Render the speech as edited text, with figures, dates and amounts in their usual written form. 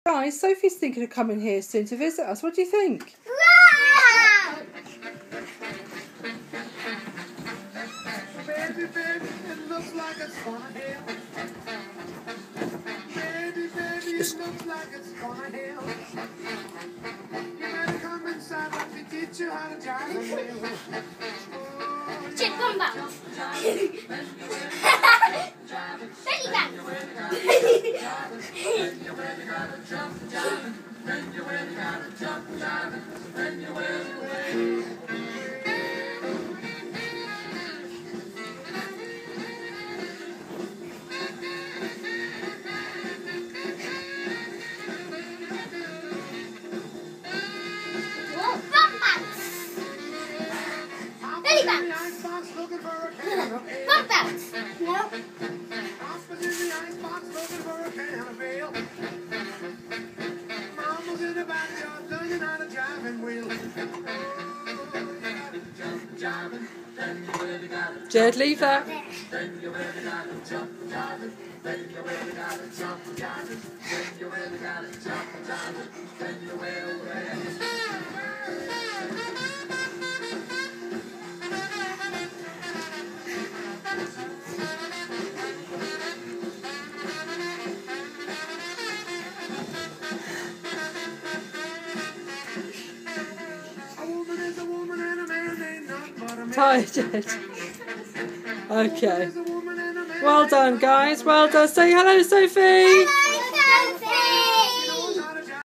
Guys, Sophie's thinking of coming here soon to visit us. What do you think? Baby, baby, it looks like it's gonna hail. Baby, baby, it looks like it's gonna hail. You better come inside, let me teach you how to drive a wheel. Chip, come back. Belly back. Belly bounce. Bump bounce. No. Papa's in the icebox looking for a can of ale. Mama's in the backyard learning how to drive and wheel. Jed, leave that. Tired, Jed. Okay. Well done, guys. Well done. Say hello, Sophie. Hello.